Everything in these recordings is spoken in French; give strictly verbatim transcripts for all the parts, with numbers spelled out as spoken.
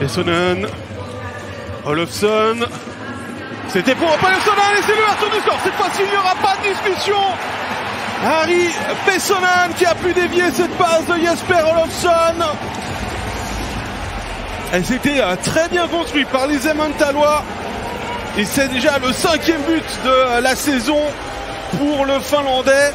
Pessonen, Olofsson, c'était pour Pessonen et c'est l'ouverture du score. Cette fois-ci, il n'y aura pas de discussion. Harry Pessonen qui a pu dévier cette passe de Jesper Olofsson. Et c'était euh, très bien construit par les Emmentalois. Et c'est déjà le cinquième but de la saison pour le Finlandais.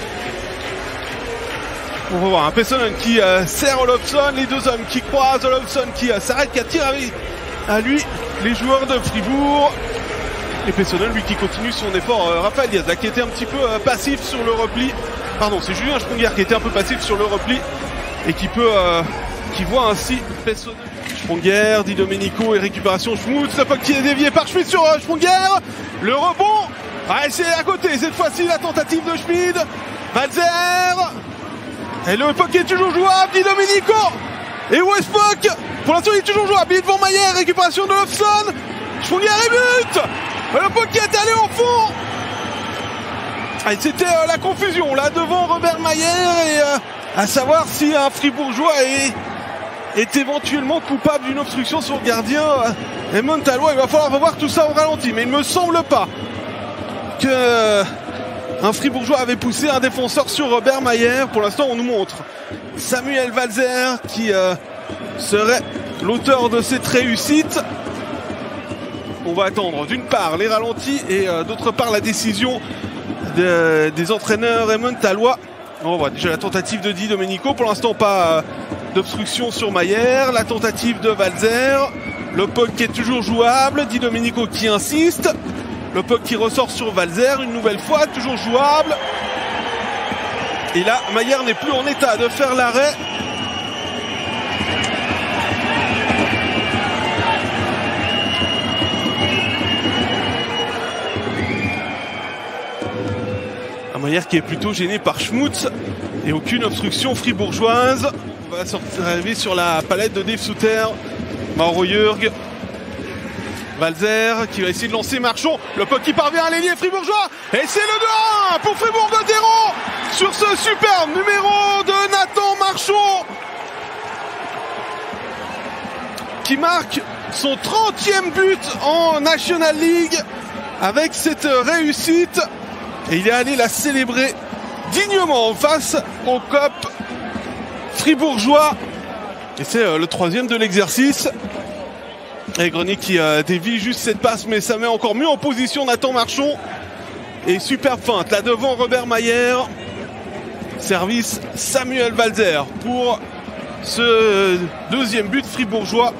On va voir un Pessonen qui euh, serre Olofsson, les deux hommes qui croisent, Olofsson qui euh, s'arrête, qui attire à lui les joueurs de Fribourg. Et Pessonen, lui, qui continue son effort. Euh, Raphaël Diaz, là, qui était un petit peu euh, passif sur le repli. Pardon, c'est Julien Sprunger qui était un peu passif sur le repli et qui peut, euh, qui voit ainsi Pessonen. Sprunger, Di Domenico et récupération Schmutz. Le puck qui est dévié par Schmid sur euh, Sprunger. Le rebond. Ah, c'est à côté. Cette fois-ci, la tentative de Schmid. Walzer. Et le puck est toujours jouable, Di Domenico. Et où est ce puck? Pour l'instant, il est toujours jouable. Il est devant Mayer, récupération de Olofsson. Sprunger et but. Le puck qui est allé au fond. Et c'était euh, la confusion là devant Robert Mayer. Et euh, à savoir si un Fribourgeois est, est éventuellement coupable d'une obstruction sur le gardien euh, Emmentalois. Il va falloir revoir tout ça au ralenti. Mais il ne me semble pas que... Euh, Un Fribourgeois avait poussé un défenseur sur Robert Mayer. Pour l'instant, on nous montre Samuel Walzer qui euh, serait l'auteur de cette réussite. On va attendre d'une part les ralentis et euh, d'autre part la décision de, des entraîneurs Emmentalois. On voit déjà la tentative de Di Domenico. Pour l'instant, pas euh, d'obstruction sur Mayer. La tentative de Walzer. Le puck qui est toujours jouable. Di Domenico qui insiste. Le puck qui ressort sur Walzer une nouvelle fois, toujours jouable. Et là, Mayer n'est plus en état de faire l'arrêt. Un Mayer qui est plutôt gêné par Schmutz et aucune obstruction fribourgeoise. On va arriver sur la palette de Dave Souter, Mauro Jörg. Walzer qui va essayer de lancer Marchand. Le puck qui parvient à l'ailier fribourgeois. Et c'est le deux un pour Fribourg-Gotteron sur ce superbe numéro de Nathan Marchand qui marque son trentième but en National League avec cette réussite. Et il est allé la célébrer dignement face au C O P fribourgeois. Et c'est le troisième de l'exercice. Et Grenier qui euh, dévie juste cette passe, mais ça met encore mieux en position Nathan Marchand. Et superbe feinte là devant Robert Mayer. Service Samuel Walzer pour ce deuxième but fribourgeois.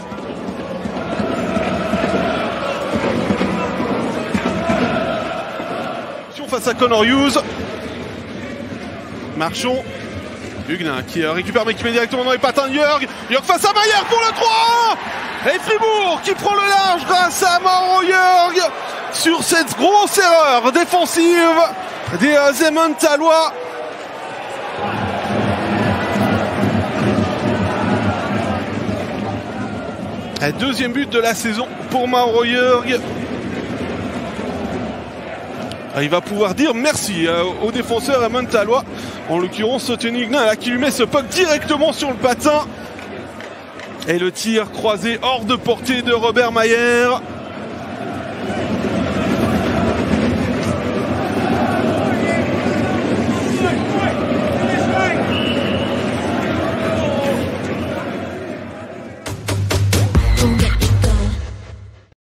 Face à Connor Hughes. Marchand. Huguenin qui récupère mais qui met directement dans les patins de Jörg. Jörg face à Mayer pour le trois un. Et Fribourg qui prend le large grâce à Mauro Jörg sur cette grosse erreur défensive des Emmentalois. Deuxième but de la saison pour Mauro Jörg. Il va pouvoir dire merci aux défenseurs Emmentalois, en l'occurrence Tony Huguenin là qui lui met ce puck directement sur le patin. Et le tir croisé hors de portée de Robert Mayer.